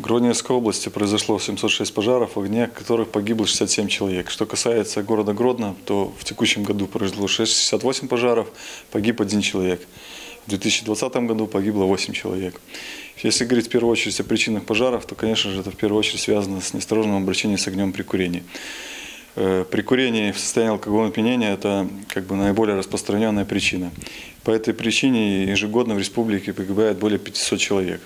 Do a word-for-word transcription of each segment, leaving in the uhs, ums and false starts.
Гродненской области произошло семьсот шесть пожаров, в огне которых погибло шестьдесят семь человек. Что касается города Гродно, то в текущем году произошло шестьдесят восемь пожаров, погиб один человек. В две тысячи двадцатом году погибло восемь человек. Если говорить в первую очередь о причинах пожаров, то, конечно же, это в первую очередь связано с неосторожным обращением с огнем при курении. При курении в состоянии алкогольного опьянения это как бы наиболее распространенная причина. По этой причине ежегодно в республике погибает более пятисот человек.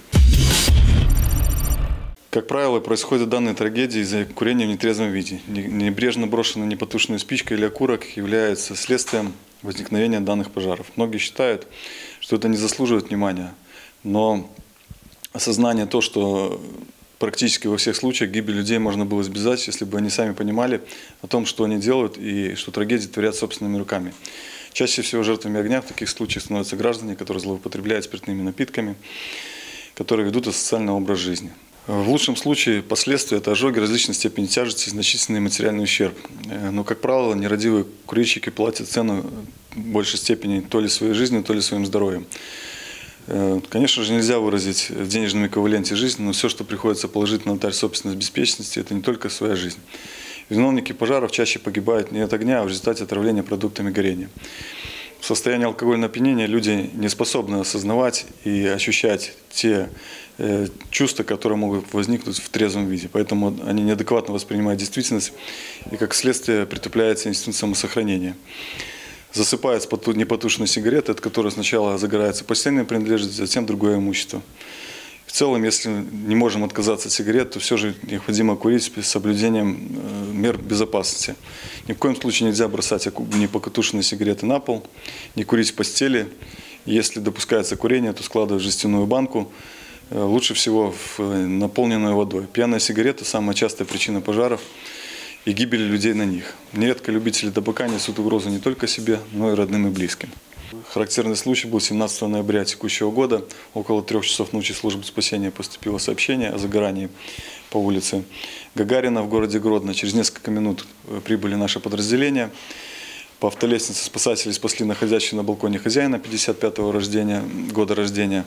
Как правило, происходят данные трагедии из-за курения в нетрезвом виде. Небрежно брошенная непотушенная спичка или окурок является следствием возникновения данных пожаров. Многие считают, что это не заслуживает внимания, но осознание того, что практически во всех случаях гибель людей можно было избежать, если бы они сами понимали о том, что они делают и что трагедии творят собственными руками. Чаще всего жертвами огня в таких случаях становятся граждане, которые злоупотребляют спиртными напитками, которые ведут асоциальный образ жизни. В лучшем случае последствия – это ожоги различной степени тяжести и значительный материальный ущерб. Но, как правило, нерадивые курильщики платят цену в большей степени то ли своей жизнью, то ли своим здоровьем. Конечно же, нельзя выразить в денежном эквиваленте жизнь, но все, что приходится положить на алтарь собственной беспечности, это не только своя жизнь. Виновники пожаров чаще погибают не от огня, а в результате отравления продуктами горения. В состоянии алкогольного опьянения люди не способны осознавать и ощущать те э, чувства, которые могут возникнуть в трезвом виде. Поэтому они неадекватно воспринимают действительность и, как следствие, притупляется инстинкт самосохранения. Засыпают непотушенные сигареты, от которых сначала загорается постельная принадлежность, затем другое имущество. В целом, если не можем отказаться от сигарет, то все же необходимо курить с соблюдением мер безопасности. Ни в коем случае нельзя бросать непотушенные сигареты на пол, не курить в постели. Если допускается курение, то складывать в жестяную банку, лучше всего в наполненную водой. Пьяная сигарета – самая частая причина пожаров и гибели людей на них. Нередко любители табака несут угрозу не только себе, но и родным и близким. Характерный случай был семнадцатого ноября текущего года. Около трех часов ночи службы спасения поступило сообщение о загорании по улице Гагарина в городе Гродно. Через несколько минут прибыли наши подразделения. По автолестнице спасатели спасли находящего на балконе хозяина пятьдесят пятого рождения, года рождения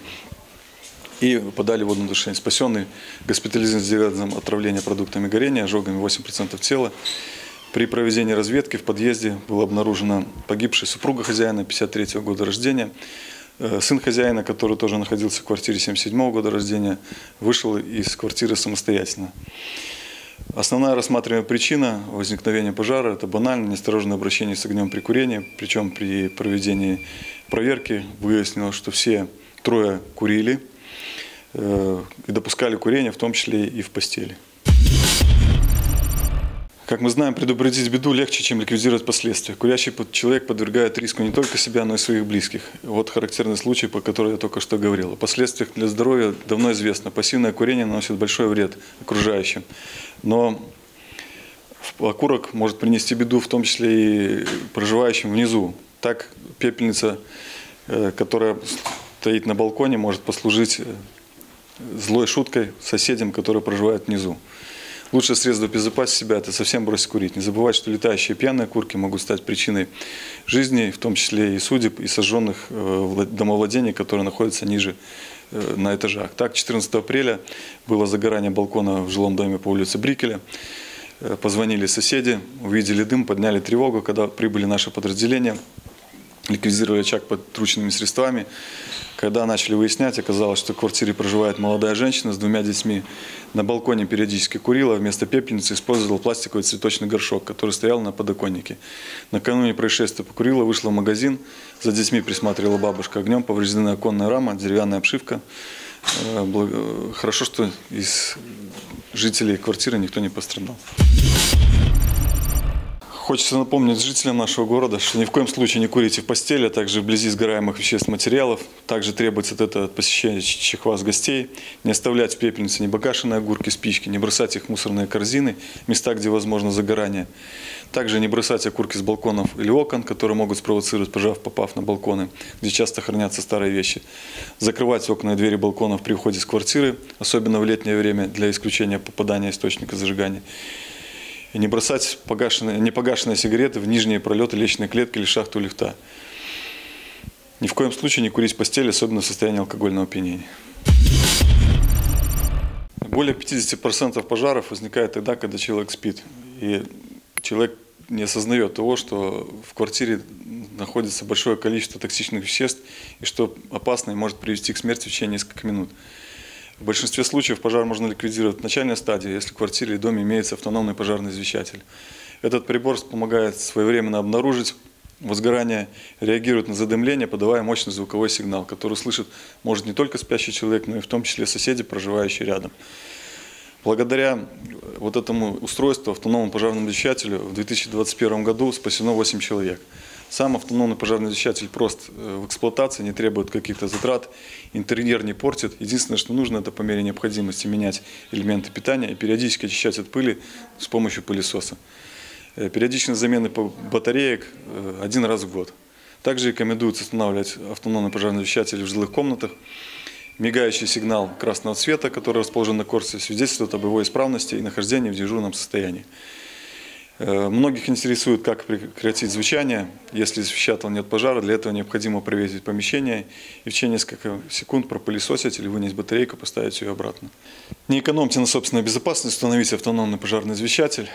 и подали водное удушение. Спасенный госпитализирован с диагнозом отравления продуктами горения, ожогами восемь процентов тела. При проведении разведки в подъезде была обнаружена погибшая супруга хозяина пятьдесят третьего года рождения. Сын хозяина, который тоже находился в квартире семьдесят седьмого года рождения, вышел из квартиры самостоятельно. Основная рассматриваемая причина возникновения пожара – это банальное неосторожное обращение с огнем при курении. Причем при проведении проверки выяснилось, что все трое курили и допускали курение, в том числе и в постели. Как мы знаем, предупредить беду легче, чем ликвидировать последствия. Курящий человек подвергает риску не только себя, но и своих близких. Вот характерный случай, по которому я только что говорил. О последствиях для здоровья давно известно. Пассивное курение наносит большой вред окружающим. Но окурок может принести беду, в том числе и проживающим внизу. Так пепельница, которая стоит на балконе, может послужить злой шуткой соседям, которые проживают внизу. Лучшее средство обезопасить себя – это совсем бросить курить. Не забывать, что летающие пьяные окурки могут стать причиной жизни, в том числе и судеб, и сожженных домовладений, которые находятся ниже на этажах. Так, четырнадцатого апреля было загорание балкона в жилом доме по улице Брикеля. Позвонили соседи, увидели дым, подняли тревогу. Когда прибыли наши подразделения, ликвидировали очаг подручными средствами. Когда начали выяснять, оказалось, что в квартире проживает молодая женщина с двумя детьми. На балконе периодически курила, вместо пепельницы использовала пластиковый цветочный горшок, который стоял на подоконнике. Накануне происшествия покурила, вышла в магазин, за детьми присматривала бабушка. Огнем повреждена оконная рама, деревянная обшивка. Хорошо, что из жителей квартиры никто не пострадал. Хочется напомнить жителям нашего города, что ни в коем случае не курите в постели, а также вблизи сгораемых веществ, материалов. Также требуется это от посещающих вас гостей. Не оставлять в пепельнице небагашенные огурки, спички, не бросать их в мусорные корзины, места, где возможно загорание. Также не бросать окурки с балконов или окон, которые могут спровоцировать пожар, попав на балконы, где часто хранятся старые вещи. Закрывать окна и двери балконов при уходе из квартиры, особенно в летнее время, для исключения попадания источника зажигания. И не бросать погашенные, непогашенные сигареты в нижние пролеты лестничной клетки или шахту лифта. Ни в коем случае не курить в постели, особенно в состоянии алкогольного опьянения. Более пятидесяти процентов пожаров возникает тогда, когда человек спит. И человек не осознает того, что в квартире находится большое количество токсичных веществ, и что опасно и может привести к смерти в течение нескольких минут. В большинстве случаев пожар можно ликвидировать в начальной стадии, если в квартире или доме имеется автономный пожарный извещатель. Этот прибор помогает своевременно обнаружить возгорание, реагирует на задымление, подавая мощный звуковой сигнал, который слышит может не только спящий человек, но и в том числе соседи, проживающие рядом. Благодаря вот этому устройству, автономному пожарному извещателю, в две тысячи двадцать первом году спасено восемь человек. Сам автономный пожарный извещатель прост в эксплуатации, не требует каких-то затрат, интерьер не портит. Единственное, что нужно, это по мере необходимости менять элементы питания и периодически очищать от пыли с помощью пылесоса. Периодичные замены батареек один раз в год. Также рекомендуется устанавливать автономный пожарный извещатель в жилых комнатах. Мигающий сигнал красного цвета, который расположен на корпусе, свидетельствует об его исправности и нахождении в дежурном состоянии. Многих интересует, как прекратить звучание, если извещателя нет пожара. Для этого необходимо проветрить помещение и в течение нескольких секунд пропылесосить или вынести батарейку, поставить ее обратно. Не экономьте на собственной безопасности, установите автономный пожарный извещатель.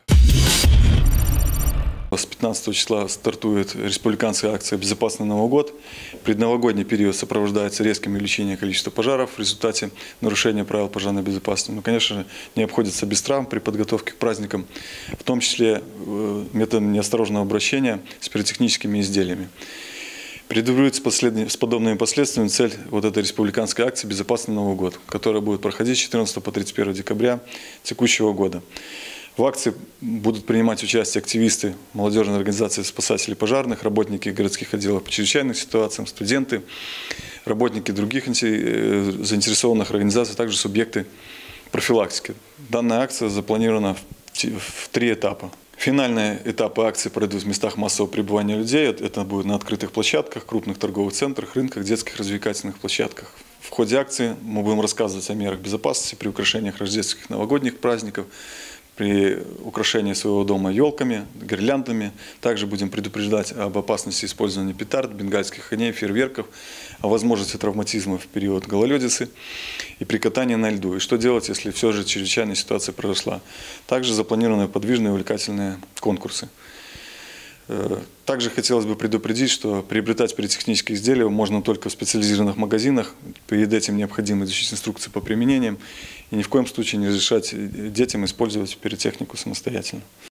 С пятнадцатого числа стартует республиканская акция «Безопасный Новый год». Предновогодний период сопровождается резким увеличением количества пожаров в результате нарушения правил пожарной безопасности. Но, конечно же, не обходится без травм при подготовке к праздникам, в том числе методом неосторожного обращения с пиротехническими изделиями. Предупредить с подобными последствиями цель вот этой республиканской акции «Безопасный Новый год», которая будет проходить с четырнадцатого по тридцать первое декабря текущего года. В акции будут принимать участие активисты молодежной организации спасателей пожарных, работники городских отделов по чрезвычайным ситуациям, студенты, работники других заинтересованных организаций, а также субъекты профилактики. Данная акция запланирована в три этапа. Финальные этапы акции пройдут в местах массового пребывания людей. Это будет на открытых площадках, крупных торговых центрах, рынках, детских развлекательных площадках. В ходе акции мы будем рассказывать о мерах безопасности при украшениях рождественских новогодних праздников, при украшении своего дома елками, гирляндами. Также будем предупреждать об опасности использования петард, бенгальских огней, фейерверков, о возможности травматизма в период гололедицы и при катании на льду. И что делать, если все же чрезвычайная ситуация произошла. Также запланированы подвижные увлекательные конкурсы. Также хотелось бы предупредить, что приобретать пиротехнические изделия можно только в специализированных магазинах. Перед этим необходимо изучить инструкции по применениям и ни в коем случае не разрешать детям использовать пиротехнику самостоятельно.